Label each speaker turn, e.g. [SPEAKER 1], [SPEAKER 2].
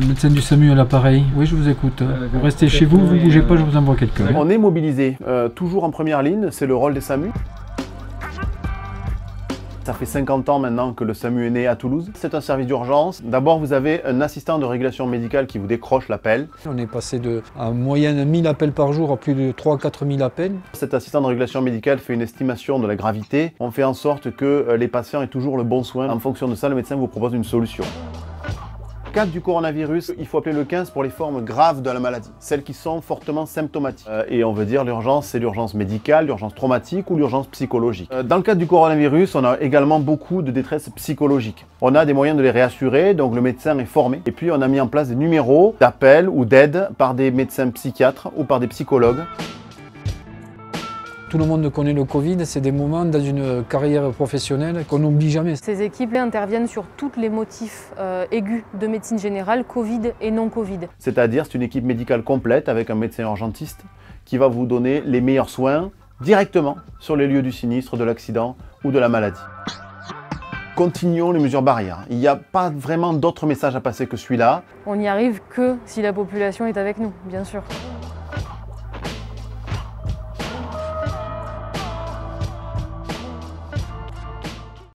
[SPEAKER 1] Le médecin du SAMU à l'appareil. Oui, je vous écoute. Vous restez chez vous, vous ne bougez pas, je vous envoie quelqu'un.
[SPEAKER 2] On est mobilisé, toujours en première ligne, c'est le rôle des SAMU. Ça fait 50 ans maintenant que le SAMU est né à Toulouse. C'est un service d'urgence. D'abord, vous avez un assistant de régulation médicale qui vous décroche l'appel.
[SPEAKER 1] On est passé en moyenne 1000 appels par jour à plus de 3-4 000 appels.
[SPEAKER 2] Cet assistant de régulation médicale fait une estimation de la gravité. On fait en sorte que les patients aient toujours le bon soin. En fonction de ça, le médecin vous propose une solution. En cas du coronavirus, il faut appeler le 15 pour les formes graves de la maladie, celles qui sont fortement symptomatiques. Et on veut dire l'urgence, c'est l'urgence médicale, l'urgence traumatique ou l'urgence psychologique. Dans le cadre du coronavirus, on a également beaucoup de détresse psychologique. On a des moyens de les réassurer, donc le médecin est formé. Et puis on a mis en place des numéros d'appel ou d'aide par des médecins psychiatres ou par des psychologues.
[SPEAKER 1] Tout le monde connaît le Covid, c'est des moments dans une carrière professionnelle qu'on n'oublie jamais.
[SPEAKER 3] Ces équipes interviennent sur tous les motifs aigus de médecine générale, Covid et non Covid.
[SPEAKER 2] C'est-à-dire c'est une équipe médicale complète avec un médecin urgentiste qui va vous donner les meilleurs soins directement sur les lieux du sinistre, de l'accident ou de la maladie. Continuons les mesures barrières. Il n'y a pas vraiment d'autre message à passer que celui-là.
[SPEAKER 3] On n'y arrive que si la population est avec nous, bien sûr.